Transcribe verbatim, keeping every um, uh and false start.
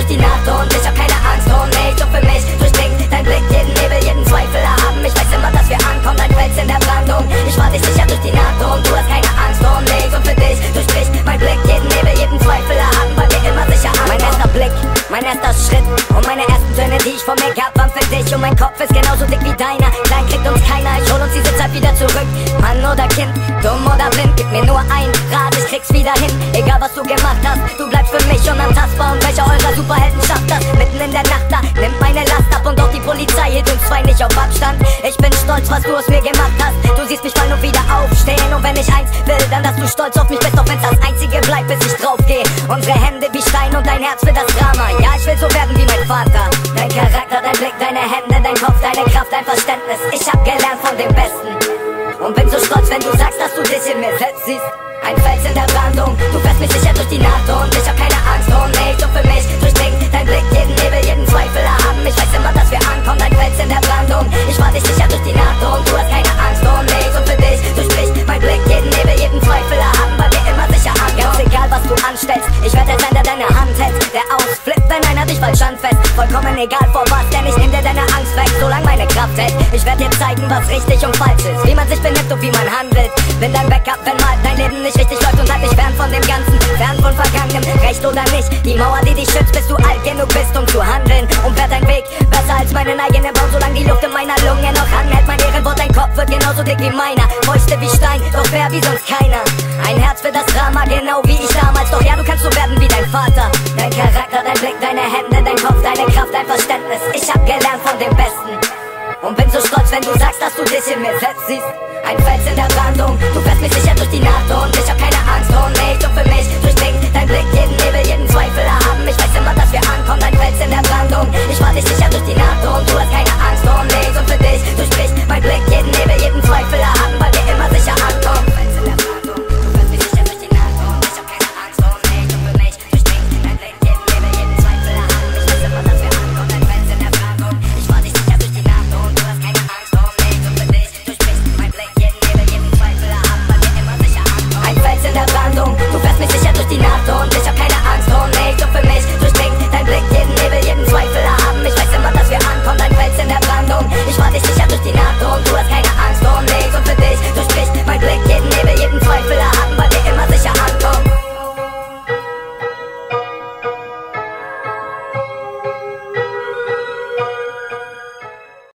durch die Nacht und ich hab keine Angst. Oh nee, doch für mich durchdringt dein Blick jeden Nebel, jeden Zweifel erhaben. Ich weiß immer, dass wir ankommen, ein Fels in der Brandung. Ich fahr dich sicher durch die Nacht und du hast keine Angst. Oh nee, so für dich durchbricht mein Blick jeden Nebel, jeden Zweifel erhaben, weil wir immer sicher ankommen. Mein erster Blick, mein erster Schritt und meine ersten Töne, die ich vor mir gab, waren für dich. Und mein Kopf ist genauso dick wie deiner. Klein kriegt uns keiner, ich hol uns diese Zeit wieder zurück. Mann oder Kind, dumm oder blind, gib mir nur ein Rat, ich krieg's wieder hin. Egal was du gemacht hast, du bleibst für mich unantastbar. Und welcher eurer Superhelden schafft das? Mitten in der Nacht da, nimmt meine Last ab. Und auch die Polizei hält uns zwei nicht auf Abstand. Ich bin stolz, was du aus mir gemacht hast. Du siehst mich fallen und wieder aufstehen. Und wenn ich eins will, dann dass du stolz auf mich bist. Auch wenn's das einzige bleibt, bis ich draufgeh. Unsere Hände wie Stein und dein Herz für das Drama. Ja, ich will so werden wie mein Vater. Dein Charakter, dein Blick, deine Hände, dein Kopf, deine Kraft, dein Verständnis. Ich hab gelernt von dem Besten und bin so stolz, wenn du sagst, dass du dich in mir selbst siehst. Ein Fels in der Brandung, du fährst mich sicher durch die Nacht und ich hab keine Angst. Oh nee, doch für mich durchdringt dein Blick jeden Nebel, jeden Zweifel erhaben. Ich weiß immer, dass wir ankommen, ein Fels in der Brandung. Ich fahr dich sicher durch die Nacht und du hast keine Angst. Oh nee, so für dich durchbricht mein Blick jeden Nebel, jeden Zweifel erhaben, weil wir immer sicher ankommen. Ganz egal, was du anstellst, ich werd der sein, der deine Hand hält, der ausflippt, wenn einer dich falsch anfasst. Vollkommen egal vor was, denn ich nehm dir deine Angst weg, solange meine Kraft hält. Ich werd dir zeigen, was richtig und falsch ist, wie man sich benimmt und wie man handelt. Bin dein Backup, wenn mal dein Leben nicht richtig läuft, und halt dich fern von dem Ganzen, fern von Vergangenem, recht oder nicht. Die Mauer, die dich schützt, bis du alt genug bist, um zu handeln. Und werd dein Weg besser als meinen eigenen Baum, solange die Luft in meiner Lunge noch anhält. Mein Ehrenwort, dein Kopf wird genauso dick wie meiner, Fäuste wie Stein, doch fair wie sonst keiner. Ein Herz für das Drama, genau wie ich